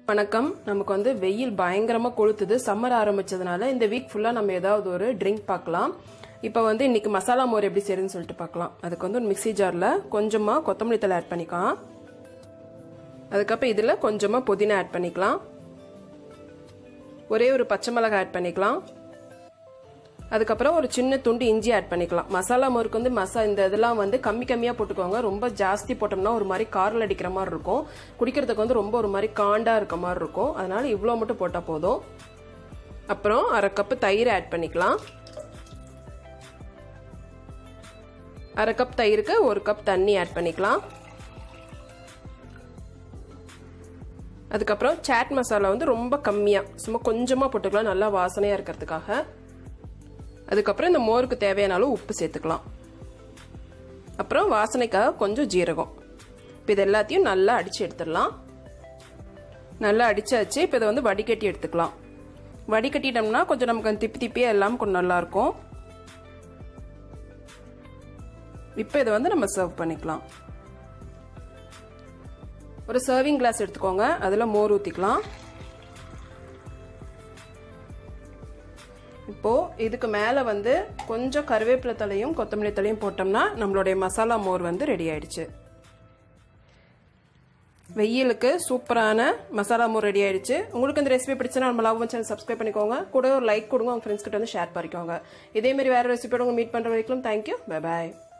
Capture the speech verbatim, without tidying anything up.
வணக்கம். நமக்கு வந்து வெயில் பயங்கரமா கொளுத்துது. சம்மர் ஆரம்பிச்சதுனால இந்த வீக் ஃபுல்லா நம்ம ஏதாவது ஒரு ட்ரிங்க் பார்க்கலாம். இப்போ வந்து இன்னைக்கு மசாலா மோர் எப்படி செய்யறதுன்னு சொல்லிட்டு பார்க்கலாம். அதுக்கு வந்து ஒரு மிக்ஸி ஜார்ல கொஞ்சமா கொத்தமல்லி தழை ஆட் பண்ணிக்கலாம். அதுக்கப்புறம் இதுல கொஞ்சமா புதினா ஆட் பண்ணிக்கலாம். ஒரே ஒரு பச்சை மிளகாய் ஆட் பண்ணிக்கலாம். அதுக்கப்புறம் ஒரு சின்ன துண்டு இஞ்சி ஆட் பண்ணிக்கலாம். மசாலா மோருக்கு வந்து மசா இந்த இதெல்லாம் வந்து கம்மி கம்மியா போட்டுக்கோங்க. ரொம்ப ஜாஸ்தி போட்டோம்னா ஒரு மாதிரி காரில் அடிக்கிற மாதிரி இருக்கும். குடிக்கிறதுக்கு வந்து ரொம்ப ஒரு மாதிரி காண்டா இருக்க மாதிரி இருக்கும். அதனால இவ்வளோ மட்டும் போட்டா போதும். அப்புறம் அரை கப்பு தயிர் ஆட் பண்ணிக்கலாம். அரை கப் தயிருக்கு ஒரு கப் தண்ணி ஆட் பண்ணிக்கலாம். அதுக்கப்புறம் சாட் மசாலா வந்து ரொம்ப கம்மியா சும்மா கொஞ்சமா போட்டுக்கலாம், நல்லா வாசனையா இருக்கிறதுக்காக. அதுக்கப்புறம் இந்த மோருக்கு தேவையான அளவு உப்பு சேர்த்துக்கலாம். அப்புறம் வாசனைக்காக கொஞ்சம் ஜீரகம். இப்போ இது எல்லாத்தையும் நல்லா அடிச்சு எடுத்துடலாம். நல்லா அடிச்சாச்சு. இப்போ இதை வந்து வடிகட்டி எடுத்துக்கலாம். வடிகட்டிட்டோம்னா கொஞ்சம் நமக்கு திப்பி திப்பியா எல்லாம் கொஞ்சம் நல்லா இருக்கும். இப்போ இதை வந்து நம்ம சர்வ் பண்ணிக்கலாம். ஒரு சர்விங் கிளாஸ் எடுத்துக்கோங்க. அதில் மோர் ஊற்றிக்கலாம். இப்போ இதுக்கு மேல வந்து கொஞ்சம் கருவேப்பிலை தலையும் கொத்தமல்லி தலையும் போட்டோம்னா நம்மளுடைய மசாலா மோர் வந்து ரெடி ஆயிடுச்சு. வெயிலுக்கு சூப்பரான மசாலா மோர் ரெடி ஆயிடுச்சு. உங்களுக்கு இந்த ரெசிபி பிடிச்சா நம்ம லவ் சேனல் சப்ஸ்கிரைப் பண்ணிக்கோங்க. கூட ஒரு லைக் கொடுங்க. உங்க ஃப்ரெண்ட்ஸ் கிட்ட வந்து ஷேர் பண்ணிக்கோங்க. இதே மாதிரி வேற ரெசிபியோட மீட் பண்ற வரைக்கும் தேங்க்யூ. Bye bye.